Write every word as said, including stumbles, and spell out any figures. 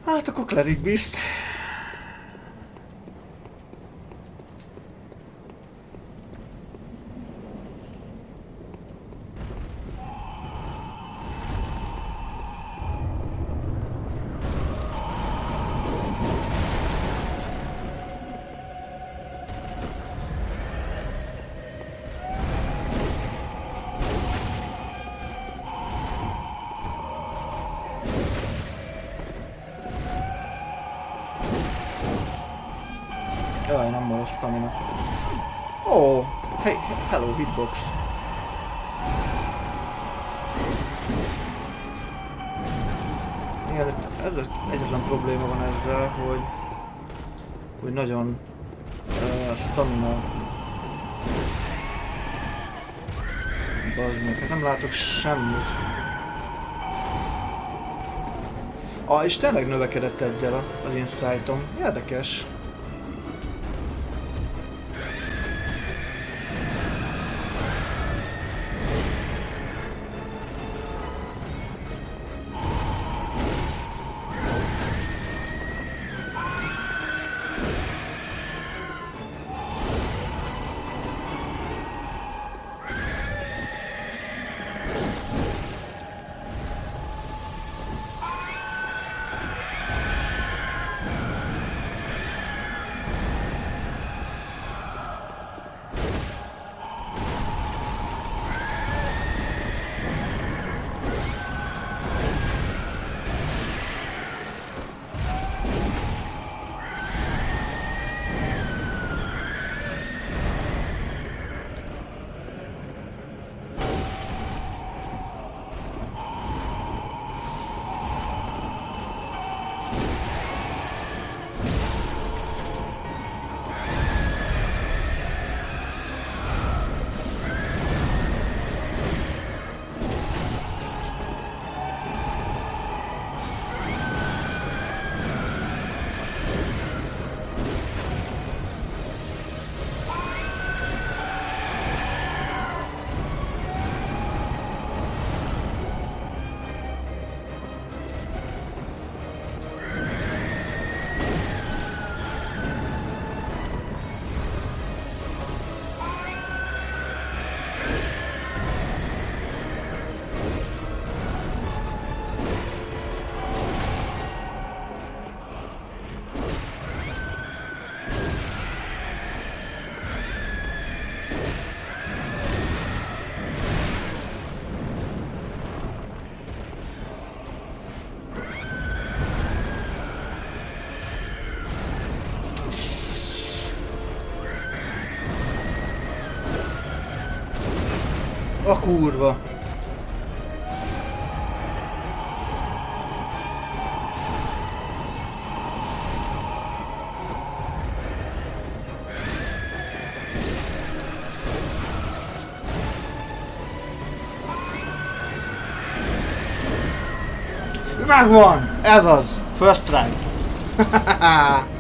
Hát akkor Cleric Beast. Jaj, nem van a stamina. Ó, oh, hey, hello hitbox. Igen, ez az egyetlen probléma van ezzel, hogy, hogy nagyon uh, stamina. Bazd meg, hát nem látok semmit. Ah, és tényleg növekedett egyel az insightom. Érdekes. A kurva! Megvan! Ez az! First strike!